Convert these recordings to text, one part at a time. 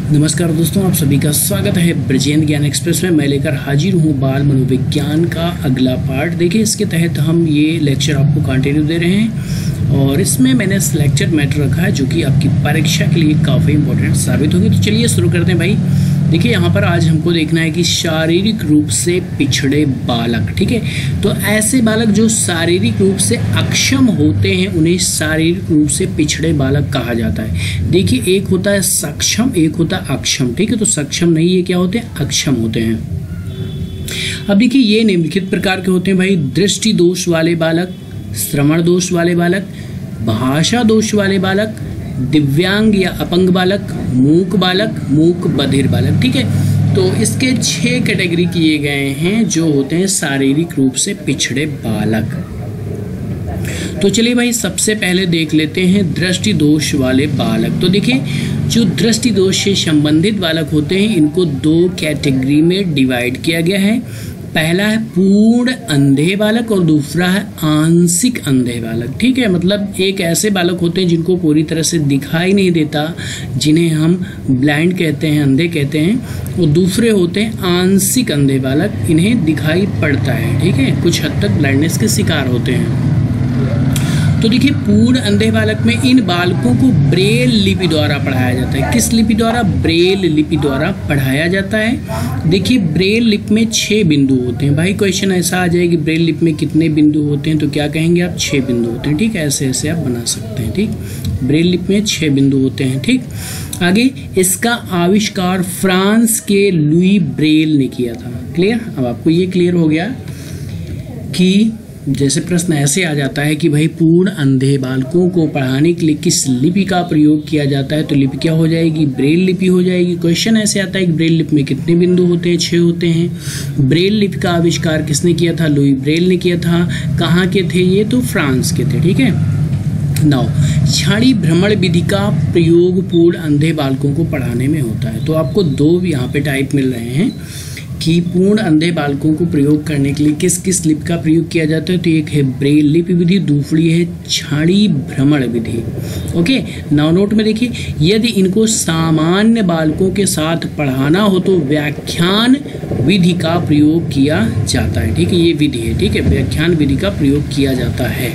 नमस्कार दोस्तों, आप सभी का स्वागत है ब्रजेंद्र ज्ञान एक्सप्रेस में। मैं लेकर हाजिर हूँ बाल मनोविज्ञान का अगला पार्ट। देखिए, इसके तहत हम ये लेक्चर आपको कंटिन्यू दे रहे हैं और इसमें मैंने लेक्चर मैटर रखा है जो कि आपकी परीक्षा के लिए काफ़ी इंपॉर्टेंट साबित होगी। तो चलिए शुरू करते हैं भाई। देखिए, यहाँ पर आज हमको देखना है कि शारीरिक रूप से पिछड़े बालक। ठीक है, तो ऐसे बालक जो शारीरिक रूप से अक्षम होते हैं उन्हें शारीरिक रूप से पिछड़े बालक कहा जाता है। देखिए, एक होता है सक्षम, एक होता है अक्षम। ठीक है, तो सक्षम नहीं, ये क्या होते हैं, अक्षम होते हैं। अब देखिए, ये निम्नलिखित प्रकार के होते हैं भाई: दृष्टि दोष वाले बालक, श्रवण दोष वाले बालक, भाषा दोष वाले बालक, दिव्यांग या अपंग बालक, मूक बालक, मूक बधिर बालक। ठीक है, तो इसके 6 कैटेगरी किए गए हैं जो होते हैं शारीरिक रूप से पिछड़े बालक। तो चलिए भाई, सबसे पहले देख लेते हैं दृष्टि दोष वाले बालक। तो देखिए, जो दृष्टि दोष से संबंधित बालक होते हैं इनको 2 कैटेगरी में डिवाइड किया गया है। पहला है पूर्ण अंधे बालक और दूसरा है आंशिक अंधे बालक। ठीक है, मतलब एक ऐसे बालक होते हैं जिनको पूरी तरह से दिखाई नहीं देता, जिन्हें हम ब्लाइंड कहते हैं, अंधे कहते हैं, और दूसरे होते हैं आंशिक अंधे बालक, इन्हें दिखाई पड़ता है। ठीक है, कुछ हद तक ब्लाइंडनेस के शिकार होते हैं। तो देखिए, पूर्ण अंधे बालक में इन बालकों को ब्रेल लिपि द्वारा पढ़ाया जाता है। किस लिपि द्वारा? ब्रेल लिपि द्वारा पढ़ाया जाता है। देखिए, ब्रेल लिपि में 6 बिंदु होते हैं। भाई क्वेश्चन ऐसा आ जाए कि ब्रेल लिपि में कितने बिंदु होते हैं, तो क्या कहेंगे आप? 6 बिंदु होते हैं। ठीक है, ऐसे ऐसे आप बना सकते हैं। ठीक, ब्रेल लिपि में 6 बिंदु होते हैं। ठीक, आगे इसका आविष्कार फ्रांस के लुई ब्रेल ने किया था। क्लियर? अब आपको ये क्लियर हो गया कि जैसे प्रश्न ऐसे आ जाता है कि भाई पूर्ण अंधे बालकों को पढ़ाने के लिए किस लिपि का प्रयोग किया जाता है, तो लिपि क्या हो जाएगी? ब्रेल लिपि हो जाएगी। क्वेश्चन ऐसे आता है कि ब्रेल लिपि में कितने बिंदु होते हैं? 6 होते हैं। ब्रेल लिपि का आविष्कार किसने किया था? लुई ब्रेल ने किया था। कहाँ के थे ये? तो फ्रांस के थे। ठीक है, नाउ छाड़ी भ्रमण विधि का प्रयोग पूर्ण अंधे बालकों को पढ़ाने में होता है। तो आपको 2 यहाँ पे टाइप मिल रहे हैं कि पूर्ण अंधे बालकों को प्रयोग करने के लिए किस किस लिपि का प्रयोग किया जाता है। तो एक है ब्रेल लिपि विधि, दूसरी है छाड़ी भ्रमण विधि। ओके, नाउ नोट में देखिए, यदि इनको सामान्य बालकों के साथ पढ़ाना हो तो व्याख्यान विधि का प्रयोग किया जाता है। ठीक है, ये विधि है। ठीक है, व्याख्यान विधि का प्रयोग किया जाता है।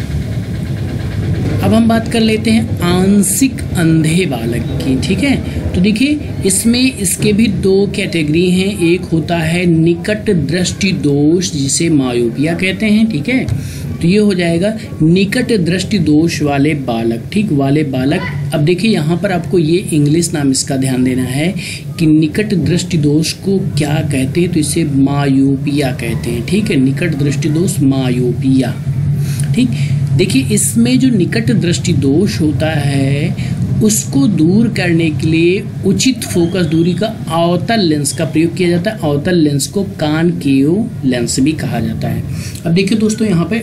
अब हम बात कर लेते हैं आंशिक अंधे बालक की। ठीक है, तो देखिए, इसमें इसके भी 2 कैटेगरी हैं। एक होता है निकट दृष्टि दोष, जिसे मायोपिया कहते हैं। ठीक है, तो ये हो जाएगा निकट दृष्टि दोष वाले बालक। ठीक, वाले बालक। अब देखिए, यहाँ पर आपको ये इंग्लिश नाम इसका ध्यान देना है कि निकट दृष्टि दोष को क्या कहते हैं, तो इसे मायोपिया कहते हैं। ठीक है, निकट दृष्टि दोष मायोपिया। ठीक, देखिए, इसमें जो निकट दृष्टि दोष होता है उसको दूर करने के लिए उचित फोकस दूरी का अवतल लेंस का प्रयोग किया जाता है। अवतल लेंस को कॉनकेव लेंस भी कहा जाता है। अब देखिए दोस्तों, यहाँ पे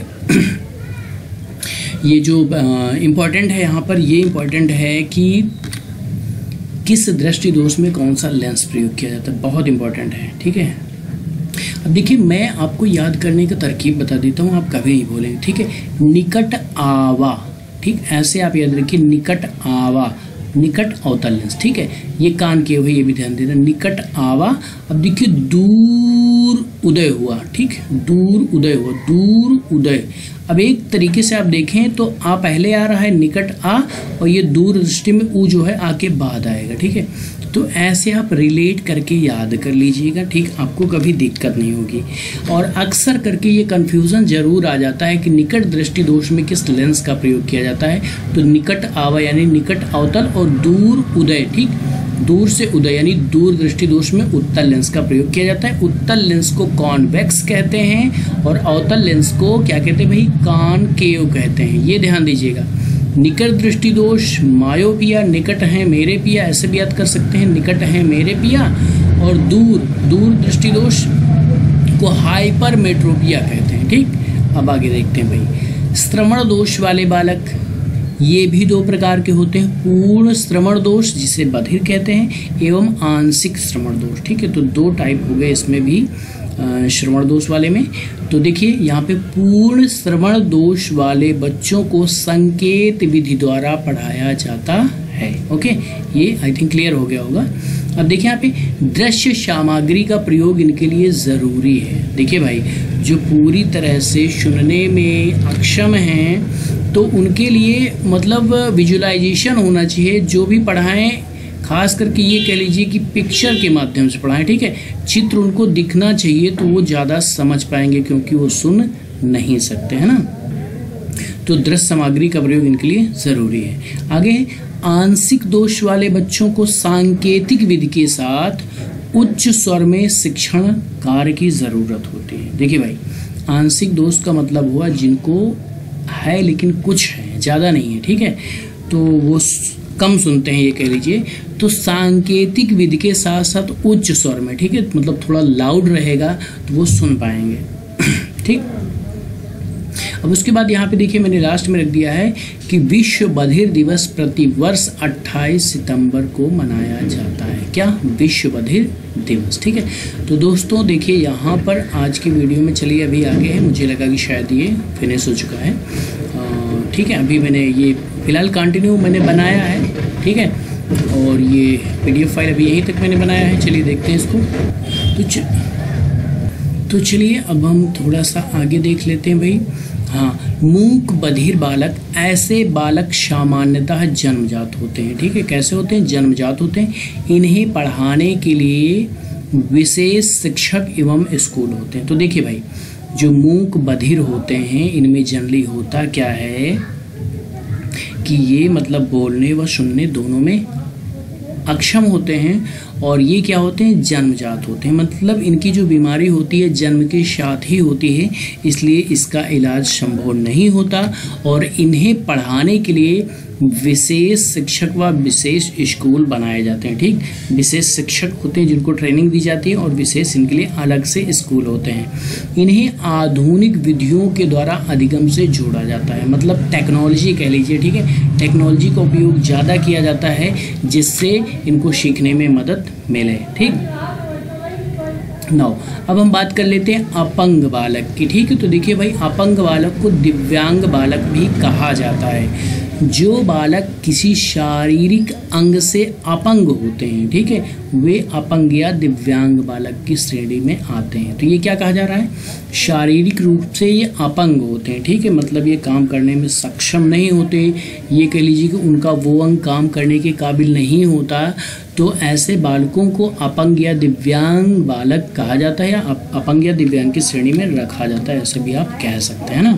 ये जो इम्पोर्टेंट है, यहाँ पर ये इम्पोर्टेंट है कि किस दृष्टि दोष में कौन सा लेंस प्रयोग किया जाता है, बहुत इंपॉर्टेंट है। ठीक है, अब देखिए, मैं आपको याद करने का तरकीब बता देता हूँ, आप कभी नहीं भूलेंगे। ठीक है, निकट आवा। ठीक, ऐसे आप याद रखिए, निकट आवा, निकट अवतल लेंस। ठीक है, ये कान के हुए, ये भी ध्यान देना, निकट आवा। अब देखिए, दूर उदय हुआ। ठीक, दूर उदय हुआ, दूर उदय। अब एक तरीके से आप देखें तो आ पहले आ रहा है, निकट आ, और ये दूर दृष्टि में ऊ जो है आके बाद आएगा। ठीक है, तो ऐसे आप रिलेट करके याद कर लीजिएगा। ठीक, आपको कभी दिक्कत नहीं होगी। और अक्सर करके ये कंफ्यूजन जरूर आ जाता है कि निकट दृष्टि दोष में किस लेंस का प्रयोग किया जाता है। तो निकट आवा यानी निकट अवतल, और दूर उदय। ठीक, दूर से उदय यानी दूर दृष्टि दोष में उत्तल लेंस का प्रयोग किया जाता है। उत्तल लेंस को कॉन्वेक्स कहते हैं और अवतल लेंस को क्या कहते हैं भाई? कॉनकेव कहते हैं। ये ध्यान दीजिएगा। निकट दृष्टि दोष मायोपिया, निकट है मेरे पिया, ऐसे भी याद कर सकते हैं, निकट है मेरे पिया। और दूर दृष्टि दोष को हाइपरमेट्रोपिया कहते हैं। ठीक, अब आगे देखते हैं भाई, श्रवण दोष वाले बालक, ये भी 2 प्रकार के होते हैं। पूर्ण श्रवण दोष, जिसे बधिर कहते हैं, एवं आंशिक श्रवण दोष। ठीक है, तो 2 टाइप हो गए इसमें भी श्रवण दोष वाले में। तो देखिए, यहाँ पे पूर्ण श्रवण दोष वाले बच्चों को संकेत विधि द्वारा पढ़ाया जाता है। ओके, ये आई थिंक क्लियर हो गया होगा। अब देखिए यहाँ पे दृश्य सामग्री का प्रयोग इनके लिए ज़रूरी है। देखिए भाई, जो पूरी तरह से सुनने में अक्षम हैं तो उनके लिए मतलब विजुअलाइजेशन होना चाहिए। जो भी पढ़ाएं, खास करके ये कह लीजिए कि पिक्चर के माध्यम से पढ़ाएं, ठीक है। चित्र उनको दिखना चाहिए तो वो ज़्यादा समझ पाएंगे, क्योंकि वो सुन नहीं सकते, है ना। तो दृश्य सामग्री का प्रयोग इनके लिए ज़रूरी है। आगे, आंशिक दोष वाले बच्चों को सांकेतिक विधि के साथ उच्च स्वर में शिक्षण कार्य की ज़रूरत होती है। देखिए भाई, आंशिक दोष का मतलब हुआ जिनको है लेकिन कुछ है, ज़्यादा नहीं है, ठीक है, तो वो कम सुनते हैं, ये कह लीजिए। तो सांकेतिक विधि के साथ साथ उच्च स्वर में, ठीक है, मतलब थोड़ा लाउड रहेगा तो वो सुन पाएंगे, ठीक। अब उसके बाद यहाँ पे देखिए मैंने लास्ट में रख दिया है कि विश्व बधिर दिवस प्रतिवर्ष 28 सितंबर को मनाया जाता है। क्या? विश्व बधिर दिवस, ठीक है। तो दोस्तों देखिए यहाँ पर आज की वीडियो में, चलिए अभी आगे है, मुझे लगा कि शायद ये फिनिश हो चुका है, ठीक है। अभी मैंने ये फिलहाल कंटिन्यू मैंने बनाया है, ठीक है, और ये PDF फाइल अभी यहीं तक मैंने बनाया है। चलिए देखते हैं इसको। तो चलिए अब हम थोड़ा सा आगे देख लेते हैं भाई। हाँ, मूक बधिर बालक, ऐसे बालक सामान्यतः जन्मजात होते हैं, ठीक है। कैसे होते हैं? जन्मजात होते हैं। इन्हें पढ़ाने के लिए विशेष शिक्षक एवं स्कूल होते हैं। तो देखिए भाई, जो मूक बधिर होते हैं इनमें जनरली होता क्या है कि ये मतलब बोलने व सुनने दोनों में अक्षम होते हैं, और ये क्या होते हैं? जन्मजात होते हैं। मतलब इनकी जो बीमारी होती है जन्म के साथ ही होती है, इसलिए इसका इलाज संभव नहीं होता, और इन्हें पढ़ाने के लिए विशेष शिक्षक व विशेष स्कूल बनाए जाते हैं, ठीक। विशेष शिक्षक होते हैं जिनको ट्रेनिंग दी जाती है, और विशेष इनके लिए अलग से स्कूल होते हैं। इन्हें आधुनिक विधियों के द्वारा अधिगम से जोड़ा जाता है, मतलब टेक्नोलॉजी कह लीजिए, ठीक है। टेक्नोलॉजी का उपयोग ज़्यादा किया जाता है जिससे इनको सीखने में मदद मिले, ठीक। अब हम बात कर लेते हैं अपंग बालक की, ठीक है। तो देखिए भाई, अपंग बालक को दिव्यांग बालक भी कहा जाता है। जो बालक किसी शारीरिक अंग से अपंग होते हैं, ठीक है, वे अपंग या दिव्यांग बालक की श्रेणी में आते हैं। तो ये क्या कहा जा रहा है? शारीरिक रूप से ये अपंग होते हैं, ठीक है, मतलब ये काम करने में सक्षम नहीं होते, ये कह लीजिए कि उनका वो अंग काम करने के काबिल नहीं होता। तो ऐसे बालकों को अपंग या दिव्यांग बालक कहा जाता है, या अपंग या दिव्यांग की श्रेणी में रखा जाता है, ऐसे भी आप कह सकते हैं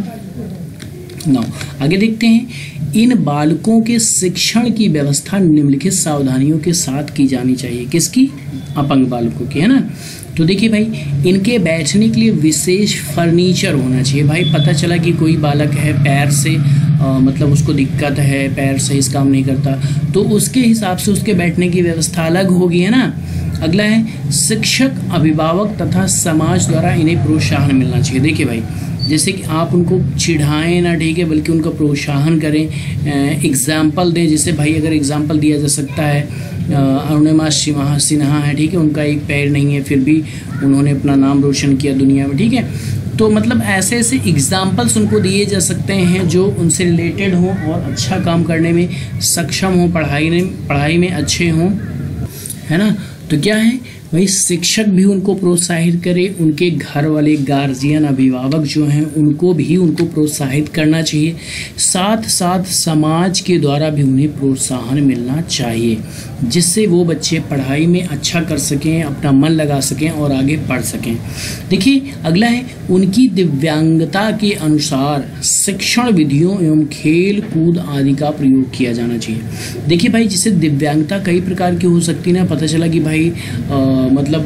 ना। आगे देखते हैं। इन बालकों के शिक्षण की व्यवस्था निम्नलिखित सावधानियों के साथ की जानी चाहिए। किसकी? अपंग बालकों की, है ना। तो देखिए भाई, इनके बैठने के लिए विशेष फर्नीचर होना चाहिए। भाई पता चला कि कोई बालक है पैर से मतलब उसको दिक्कत है, पैर सही से काम नहीं करता, तो उसके हिसाब से उसके बैठने की व्यवस्था अलग होगी, है ना। अगला है, शिक्षक, अभिभावक तथा समाज द्वारा इन्हें प्रोत्साहन मिलना चाहिए। देखिए भाई, जैसे कि आप उनको चिढ़ाएं ना, ठीक है, बल्कि उनका प्रोत्साहन करें, एग्जाम्पल दें। जैसे भाई अगर एग्जाम्पल दिया जा सकता है, अरुणिमा सिन्हा है, ठीक है, उनका एक पैर नहीं है, फिर भी उन्होंने अपना नाम रोशन किया दुनिया में, ठीक है। तो मतलब ऐसे ऐसे एग्जाम्पल्स उनको दिए जा सकते हैं जो उनसे रिलेटेड हों और अच्छा काम करने में सक्षम हों, पढ़ाई में अच्छे हों, है ना। तो क्या है भाई, शिक्षक भी उनको प्रोत्साहित करे, उनके घर वाले गार्जियन, अभिभावक जो हैं उनको प्रोत्साहित करना चाहिए। साथ साथ समाज के द्वारा भी उन्हें प्रोत्साहन मिलना चाहिए, जिससे वो बच्चे पढ़ाई में अच्छा कर सकें, अपना मन लगा सकें और आगे बढ़ सकें। देखिए अगला है, उनकी दिव्यांगता के अनुसार शिक्षण विधियों एवं खेल कूद आदि का प्रयोग किया जाना चाहिए। देखिए भाई, जैसे दिव्यांगता कई प्रकार की हो सकती है ना। पता चला कि भाई मतलब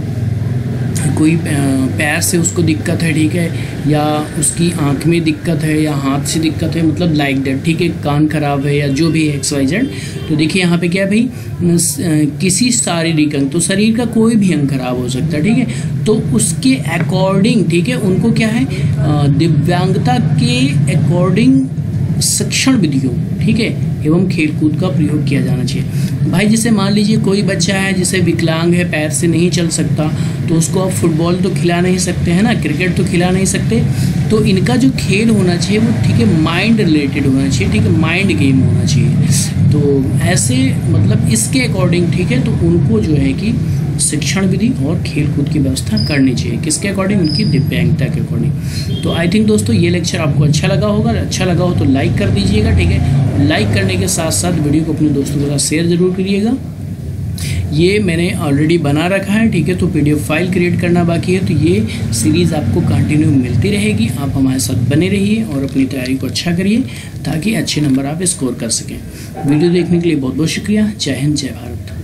कोई पैर से उसको दिक्कत है, ठीक है, या उसकी आँख में दिक्कत है, या हाथ से दिक्कत है, मतलब लाइक दैट, ठीक है, कान खराब है, या जो भी है XYZ। तो देखिए यहाँ पे क्या है भाई, किसी शारीरिक अंग, तो शरीर का कोई भी अंग खराब हो सकता है, ठीक है, तो उसके अकॉर्डिंग, ठीक है, उनको क्या है, दिव्यांगता के अकॉर्डिंग शिक्षण विधियों, ठीक है, एवं खेलकूद का प्रयोग किया जाना चाहिए। भाई जैसे मान लीजिए कोई बच्चा है जिसे विकलांग है, पैर से नहीं चल सकता, तो उसको आप फुटबॉल तो खिला नहीं सकते हैं ना, क्रिकेट तो खिला नहीं सकते, तो इनका जो खेल होना चाहिए वो, ठीक है, माइंड रिलेटेड होना चाहिए, ठीक है, माइंड गेम होना चाहिए। तो ऐसे मतलब इसके अकॉर्डिंग, ठीक है, तो उनको जो है कि शिक्षण विधि और खेलकूद की व्यवस्था करनी चाहिए। किसके अकॉर्डिंग? उनकी दिव्यांगता के अकॉर्डिंग। तो आई थिंक दोस्तों ये लेक्चर आपको अच्छा लगा होगा। अच्छा लगा हो तो लाइक कर दीजिएगा, ठीक है। लाइक करने के साथ साथ वीडियो को अपने दोस्तों के साथ शेयर ज़रूर करिएगा। ये मैंने ऑलरेडी बना रखा है, ठीक है, तो पीडीएफ फाइल क्रिएट करना बाकी है। तो ये सीरीज़ आपको कंटिन्यू मिलती रहेगी। आप हमारे साथ बने रहिए और अपनी तैयारी को अच्छा करिए ताकि अच्छे नंबर आप स्कोर कर सकें। वीडियो देखने के लिए बहुत बहुत शुक्रिया। जय हिंद, जय भारत।